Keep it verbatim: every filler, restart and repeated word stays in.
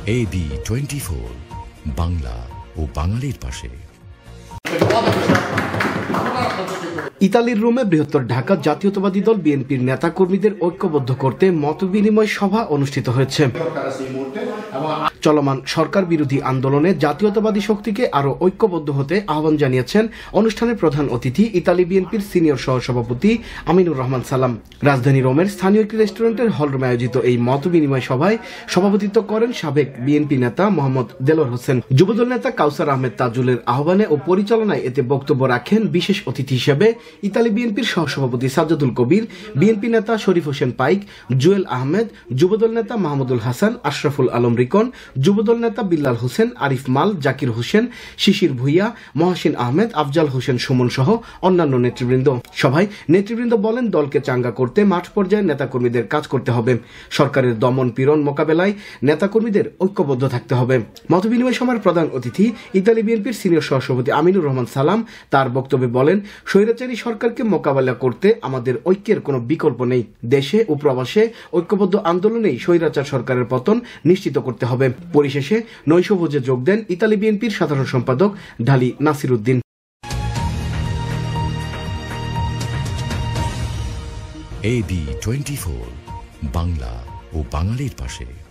এ B twenty four, Bangla ও বাঙালির পাশে। ইতালির রোমে বৃহত্তর ঢাকা জাতীয়তাবাদী দল বিএনপির নেতাকর্মীদের ঐক্যবদ্ধ করতে মতবিনিময় সভা অনুষ্ঠিত হয়েছে। চলমান সরকার বিরোধী আন্দোলনে জাতীয়তাবাদী শক্তিকে আরো ঐক্যবদ্ধ হতে আহ্বান জানিয়েছেন অনুষ্ঠানের প্রধান অতিথি ইতালি বিএনপির সিনিয়র সহসভাপতি আমিনুর রহমান সালাম। রাজধানী রোমের স্থানীয় একটি রেস্টুরেন্টের হলরুমে আয়োজিত এই মতবিনিময় সভায় সভাপতিত্ব করেন সাবেক বিএনপি নেতা মোহাম্মদ দেলোয়ার হোসেন। যুবদল নেতা কাউসার আহমেদ তাজুলের আহ্বানে ও পরিচালনায় এতে বক্তব্য রাখেন বিশেষ অতিথি হিসেবে ইতালি বিএনপির সহসভাপতি সাজ্জাদুল কবির, বিএনপি নেতা শরীফ হোসেন পাইক, জুয়েল আহমেদ, যুবদল নেতা মাহমুদুল হাসান, আশরাফুল আলম রিকন, যুবদল নেতা বিল্লাল হোসেন, আরিফ মাল, জাকির হোসেন, শিশির ভুইয়া, মহসিন আহমেদ, আফজাল হোসেন সুমন সহ অন্যান্য নেতৃবৃন্দ। সভায় নেতৃবৃন্দ বলেন, দলকে চাঙ্গা করতে মাঠ পর্যায়ে নেতাকর্মীদের কাজ করতে হবে। সরকারের দমন পীড়ন মোকাবেলায় নেতাকর্মীদের ঐক্যবদ্ধ থাকতে হবে। মতবিনিময় সভার প্রধান অতিথি ইতালি বিএনপির সিনিয়র সহসভাপতি আমিনুর রহমান সালাম তার বক্তব্যে বলেন, স্বৈরাচারী সরকারকে মোকাবেলা করতে আমাদের ঐক্যের কোনো বিকল্প নেই। দেশে ও প্রবাসে ঐক্যবদ্ধ আন্দোলনেই স্বৈরাচার সরকারের পতন নিশ্চিত করতে হবে। পরিশেষে নৈশভোজে যোগ দেন ইতালি বিএনপির সাধারণ সম্পাদক Dhali Nasir Uddin. A B twenty four, Bangla ও বাঙালির পাশে।